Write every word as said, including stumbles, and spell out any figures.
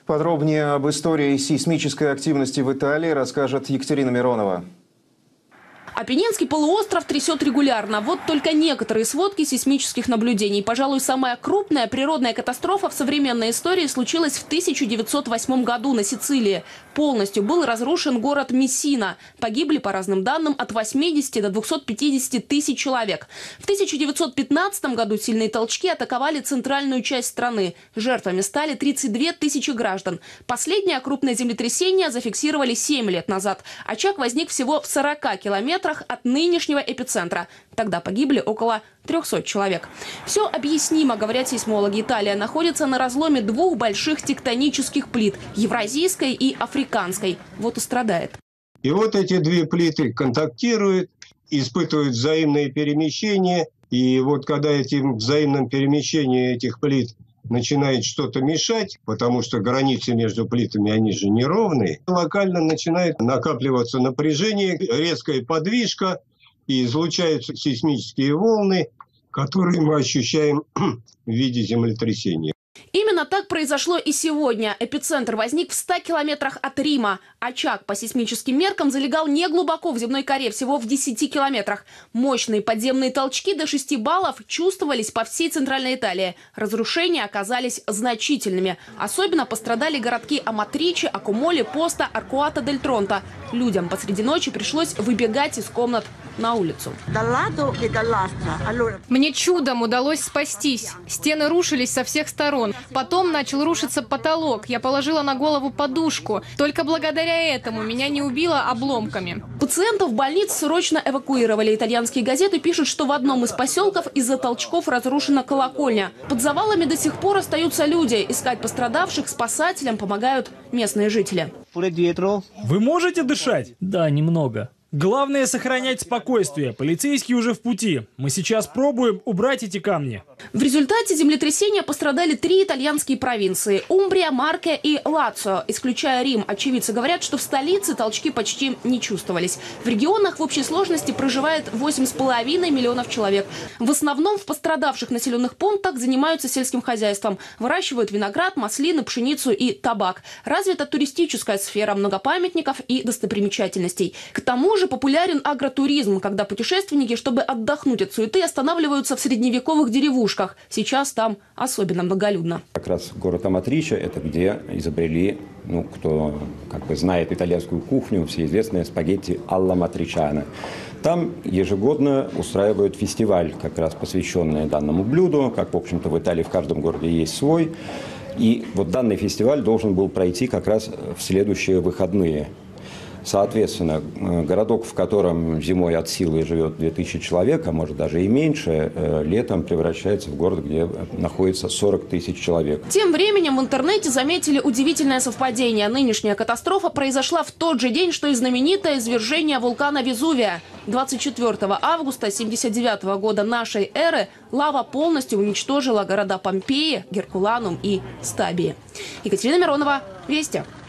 Подробнее об истории сейсмической активности в Италии расскажет Екатерина Миронова. Апеннинский полуостров трясет регулярно. Вот только некоторые сводки сейсмических наблюдений. Пожалуй, самая крупная природная катастрофа в современной истории случилась в тысяча девятьсот восьмом году на Сицилии. Полностью был разрушен город Мессина. Погибли, по разным данным, от восьмидесяти до двухсот пятидесяти тысяч человек. В тысяча девятьсот пятнадцатом году сильные толчки атаковали центральную часть страны. Жертвами стали тридцать две тысячи граждан. Последнее крупное землетрясение зафиксировали семь лет назад. Очаг возник всего в сорока километрах от нынешнего эпицентра. Тогда погибли около трёхсот человек. Все объяснимо, говорят сейсмологи. Италия находится на разломе двух больших тектонических плит – евразийской и африканской. Вот и страдает. И вот эти две плиты контактируют, испытывают взаимные перемещения. И вот когда этим взаимным перемещением этих плит начинает что-то мешать, потому что границы между плитами, они же неровные, локально начинает накапливаться напряжение, резкая подвижка, и излучаются сейсмические волны, которые мы ощущаем в виде землетрясения. Именно так произошло и сегодня. Эпицентр возник в ста километрах от Рима. Очаг по сейсмическим меркам залегал не глубоко в земной коре, всего в десяти километрах. Мощные подземные толчки до шести баллов чувствовались по всей Центральной Италии. Разрушения оказались значительными. Особенно пострадали городки Аматриче, Акумоле, Поста, Аркуата-дель-Тронто. Людям посреди ночи пришлось выбегать из комнат на улицу. Мне чудом удалось спастись. Стены рушились со всех сторон. Потом начал рушиться потолок. Я положила на голову подушку. Только благодаря этому меня не убило обломками. Пациентов в больниц срочно эвакуировали. Итальянские газеты пишут, что в одном из поселков из-за толчков разрушена колокольня. Под завалами до сих пор остаются люди. Искать пострадавших спасателям помогают местные жители. Вы можете дышать? Да, немного. Главное сохранять спокойствие. Полицейские уже в пути. Мы сейчас пробуем убрать эти камни. В результате землетрясения пострадали три итальянские провинции – Умбрия, Марке и Лацио. Исключая Рим, очевидцы говорят, что в столице толчки почти не чувствовались. В регионах в общей сложности проживает восемь с половиной миллионов человек. В основном в пострадавших населенных пунктах занимаются сельским хозяйством. Выращивают виноград, маслины, пшеницу и табак. Развита туристическая сфера, много памятников и достопримечательностей. К тому же популярен агротуризм, когда путешественники, чтобы отдохнуть от суеты, останавливаются в средневековых деревушках. Сейчас там особенно многолюдно. Как раз город Аматриче – это где изобрели, ну, кто как бы знает итальянскую кухню, всеизвестные спагетти алла матричана. Там ежегодно устраивают фестиваль, как раз посвященный данному блюду. Как, в общем-то, в Италии в каждом городе есть свой. И вот данный фестиваль должен был пройти как раз в следующие выходные. Соответственно, городок, в котором зимой от силы живет две тысячи человек, а может даже и меньше, летом превращается в город, где находится сорок тысяч человек. Тем временем в интернете заметили удивительное совпадение. Нынешняя катастрофа произошла в тот же день, что и знаменитое извержение вулкана Везувия. двадцать четвёртого августа семьдесят девятого года нашей эры лава полностью уничтожила города Помпеи, Геркуланум и Стабии. Екатерина Миронова, Вести.